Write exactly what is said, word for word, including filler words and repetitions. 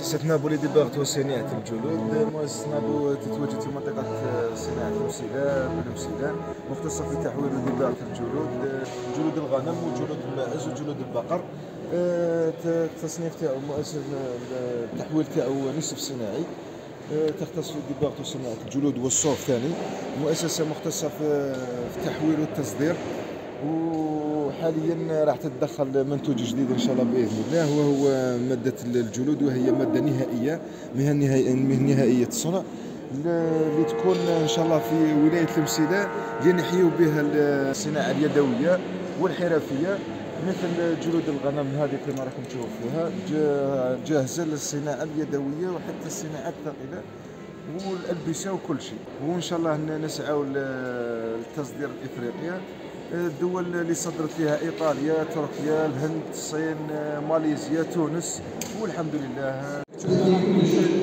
مؤسسة نابو لدباغة وصناعة الجلود. مؤسسة نابو تتواجد في منطقة صناعة المسيلة بالمسيلة، مختصة في تحويل ودباغة الجلود، جلود الغنم وجلود الماعز وجلود البقر. التصنيف تاعو مؤسسة التحويل تاعو نصف صناعي، تختص في دباغة وصناعة الجلود والصوف ثاني. مؤسسة مختصة في التحويل والتصدير، وحاليا راح تتدخل منتوج جديد ان شاء الله باذن الله، وهو ماده الجلود، وهي ماده نهائيه مهن نهائيه الصنع اللي تكون ان شاء الله في ولايه المسيلة لنحيو بها الصناعه اليدويه والحرفيه، مثل جلود الغنم هذه كما راكم تشوفوا فيها جاهزه للصناعه اليدويه وحتى الصناعات الثقيله والألبسة وكل شيء. وإن شاء الله نسعى للتصدير لإفريقيا، الدول اللي صدرت فيها إيطاليا، تركيا، الهند، الصين، ماليزيا، تونس، والحمد لله.